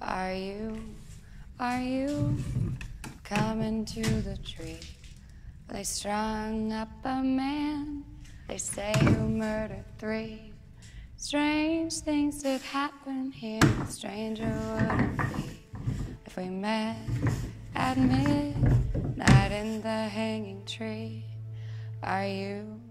Are you coming to the tree? They strung up a man, they say, who murdered 3. Strange things did happen here, a stranger wouldn't be if we met at midnight in the hanging tree. Are you